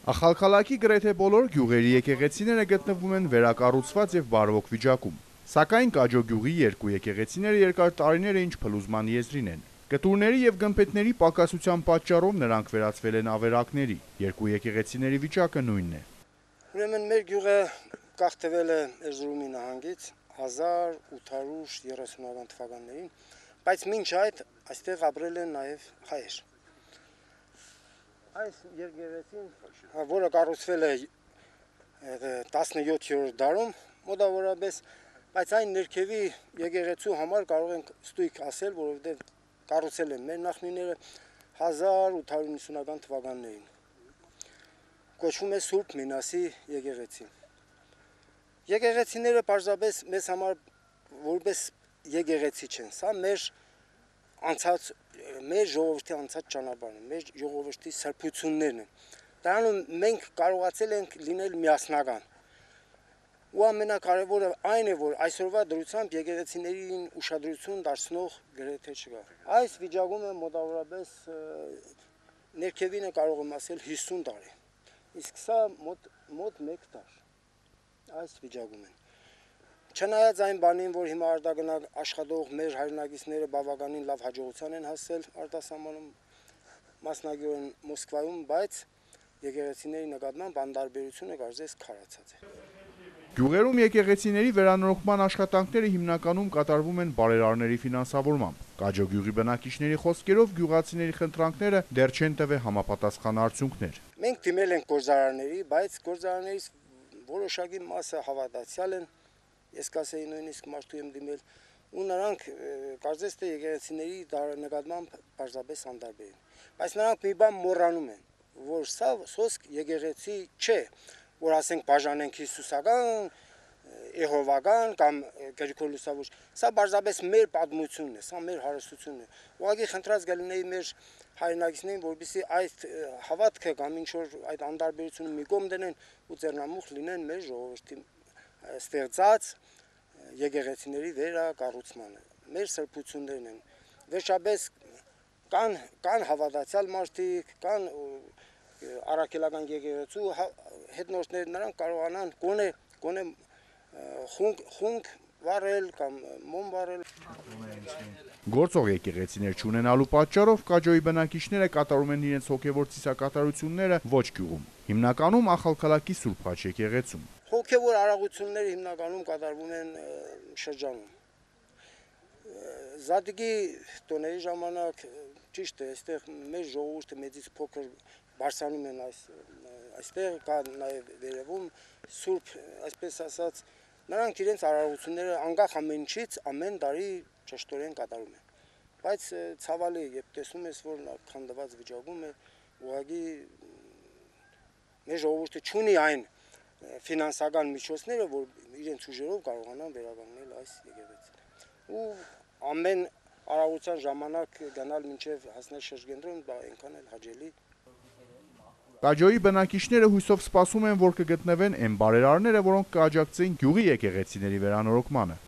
Ախալքալաքի գրեթե բոլոր գյուղերի եկեղեցիները գտնվում են վերակառուցված եւ բարվոք վիճակում։ Սակայն Կաջո գյուղի երկու եկեղեցիները երկար տարիներ է ինչ փլուզման եզրին են։ Կտուրների եւ գմպետների պակասության պատճառով նրանք վերածվել են ավերակների։ Երկու եկեղեցիների վիճակը նույնն է։ Ուրեմն մեր գյուղը գաղթվել է Էրզրումի նահանգից 1830 թվականներին, բայց մինչ այդ այստեղ ապրել են նաեւ հայեր։ Այս եկեղեցին, որը կառուցվել է 17-րդ դարում, մոտավորապես, բայց այն ներքևի եկեղեցու համար կարող ենք ստույգ ասել, որովհետև կառուցել են մեր նախնիները 1890 թվականներին։ Կոչվում է Սուրբ Մինասի եկեղեցի։ Եկեղեցիները պարզապես մեզ համար որպես եկեղեցի չեն, սա մեր ժողովրդի անցած ճանապարհն է, մեր ժողովրդի սրբություններն են։ Դրանով մենք կարողացել ենք լինել միասնական։ Ու ամենակարևորը այն է, որ այսօրվա դրությամբ եկեղեցիներին ուշադրություն դարձնող գրեթե չկա։ Այս վիճակում է մոտավորապես ներքևինը կարող եմ ասել 50 տարի, իսկ սա մոտ 1 տար այս վիճակում են։ Չնայած այն բանին, որ հիմա արտագնաք աշխատող մեր հայրենակիցները բավականին լավ հաջողության են հասել արտասահմանում, մասնագիտորեն Մոսկվայում, բայց եկեղեցիների նկատմամբ անտարբերությունը կարծես քարացած է։ Գյուղերում եկեղեցիների վերանորոգման աշխատանքները հիմնականում կատարվում են բարերարների ֆինանսավորմամբ։ Կաջո գյուղի բնակիչների խոսքերով գյուղացիների խնդրանքները դեռ չեն տվել համապատասխան արդյունքներ։ Մենք դիմել ենք գործարանների, բայց գործարաններից որոշակի մասը հավատացյալ են, ես կասեի նույնիսկ մարդու եմ դիմել, ու նրանք կարծես թե եկեղեցիների նկատմամբ պարզապես անտարբեր են։ Բայց նրանք մի բան մոռանում են, որ սա սոսկ եկեղեցի չէ, որ ասենք բաժանենք հիսուսական, եհովական կամ Գրիգոր Լուսավոր, սա պարզապես մեր պատմությունն է, սա մեր հարստությունն է։ Ուղղակի խնդրած գալինեի մեր հայրենակիցներին, որպեսզի այդ հավատքը կամ ինչ որ այդ անտարբերությունը մի կողմ դնեն ու ձեռնամուխ լինեն մեր ժողովրդի ստեղծած եկեղեցիների վերակառուցմանը, մեր սրբություններն են։ Վերջապես կան հավատացյալ մարդիկ, կան առաքելական եկեղեցու հետնորդներ, նրանք կարողանան գոնե խունկ վառել կամ մոմ վառել։ Գործող եկեղեցիներ չունենալու պատճառով Կաջոյի բնակիչները կատարում են իրենց հոգևոր ծիսակատարությունները ոչ գյուղում, հիմնականում Ախալքալաքի Սուրբ Խաչ եկեղեցում։ Հոգևոր արարողությունները հիմնականում կատարվում են շրջանում։ Զատիկի տոների ժամանակ ճիշտ է, այստեղ մեր ժողովուրդը մեծից փոքր բարձրանում են այստեղ կա նաև վերևում Սուրբ, այսպես ասած, նրանք իրենց արարողությունները անկախ ամեն ինչից ամեն տարի ճշտորեն կատարում են։ Բայց ցավալի է, երբ տեսնում ես, որ քանդված վիճակում է, ուղղակի մեր ժողովուրդը չունի այն ֆինանսական միջոցները, որ իրենց ուժերով կարողանան վերականգնել այս եկեղեցին։ Ու ամեն արարողության ժամանակ գնալ մինչև հասնել շրջենտրոն, դա այնքան էլ հաճելի։ Կաջոյի բնակիչները հույսով սպասում են, որ կգտնվեն այն բարերարները, որոնք կաջակցեն գյուղի եկեղեցիների վերանորոգմանը։